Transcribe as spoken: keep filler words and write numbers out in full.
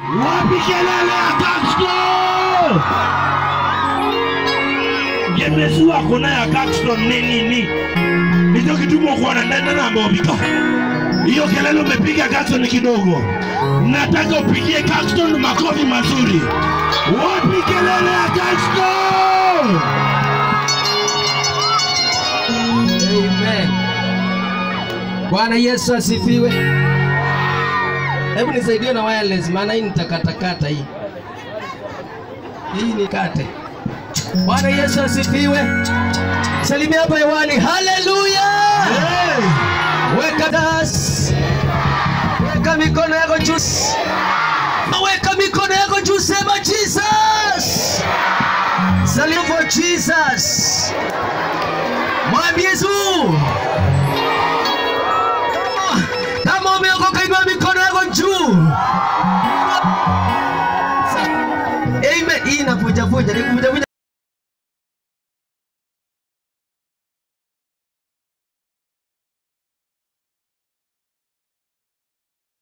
Wapi kelele ya Caxton? Gemesu wako na ya Caxton nini ni? Nicho kitumo kwa na ndani na mbobika. Hiyo kelele umepiga Caxton kidogo. Nataka upigie Caxton makofi mazuri. Wapi kelele ya Caxton? Amen. Bwana Yesu asifiwe. Hebu nisaidie na wireless maana hii nitakatakata hii. Hii ni kate. Bwana Yesu asifiwe. Salimia hapa hewani. Hallelujah. Hey. Weka das. Weka mikono yako juu. Weka mikono yako juu, sema Jesus. Salim for Jesus. Mwambie Yesu. Kama umeokoka inua mikono yako juu. Amen. Hii inavuja vuja, ni kuvuja vuja.